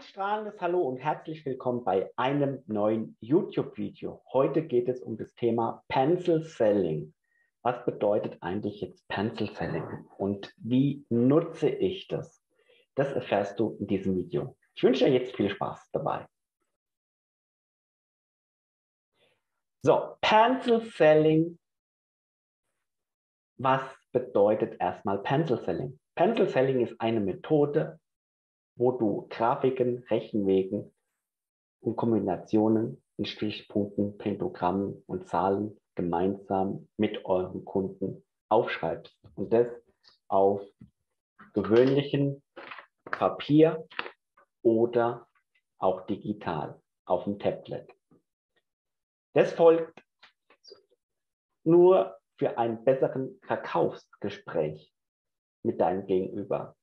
strahlendes Hallo und herzlich willkommen bei einem neuen YouTube-Video. Heute geht es um das Thema Pencil Selling. Was bedeutet eigentlich jetzt Pencil Selling und wie nutze ich das? Das erfährst du in diesem Video. Ich wünsche dir jetzt viel Spaß dabei. So, Pencil Selling. Was bedeutet erstmal Pencil Selling? Pencil Selling ist eine Methode, wo du Grafiken, Rechenwegen und Kombinationen in Stichpunkten, Pentagrammen und Zahlen gemeinsam mit euren Kunden aufschreibst. Und das auf gewöhnlichem Papier oder auch digital auf dem Tablet. Das folgt nur für einen besseren Verkaufsgespräch mit deinem Gegenüber.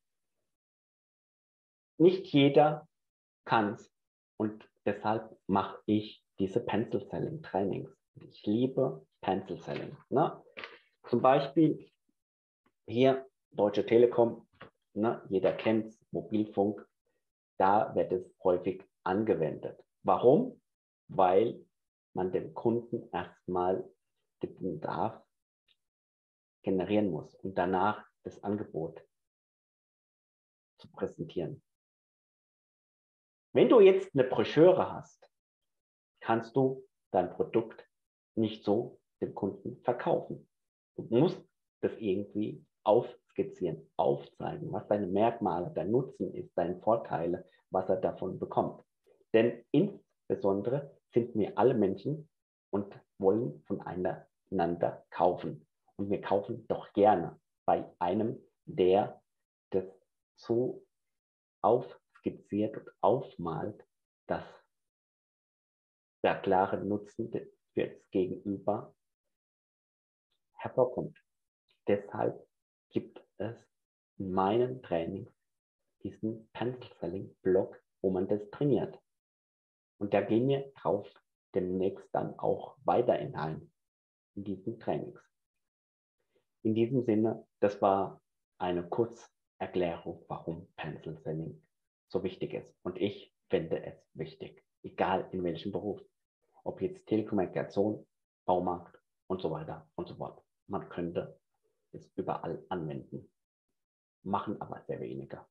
Nicht jeder kann es und deshalb mache ich diese Pencil Selling Trainings. Ich liebe Pencil Selling. Ne? Zum Beispiel hier Deutsche Telekom, ne? Jeder kennt es, Mobilfunk, da wird es häufig angewendet. Warum? Weil man dem Kunden erstmal den Bedarf generieren muss und danach das Angebot zu präsentieren. Wenn du jetzt eine Broschüre hast, kannst du dein Produkt nicht so dem Kunden verkaufen. Du musst das irgendwie aufskizzieren, aufzeigen, was deine Merkmale, dein Nutzen ist, deine Vorteile, was er davon bekommt. Denn insbesondere sind wir alle Menschen und wollen voneinander kaufen. Und wir kaufen doch gerne bei einem, der das so aufskizziert und aufmalt, dass der klare Nutzen für das Gegenüber hervorkommt. Deshalb gibt es in meinen Trainings diesen Pencil Selling Blog, wo man das trainiert. Und da gehen wir drauf demnächst dann auch weiter in diesen Trainings. In diesem Sinne, das war eine Kurzerklärung, warum Pencil Selling so wichtig ist. Und ich finde es wichtig, egal in welchem Beruf. Ob jetzt Telekommunikation, Baumarkt und so weiter und so fort. Man könnte es überall anwenden, machen aber sehr weniger.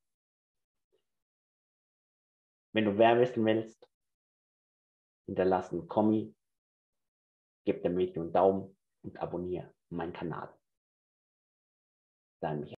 Wenn du mehr wissen willst, hinterlass einen Kommi, gib dem Video einen Daumen und abonniere meinen Kanal. Dein Michael.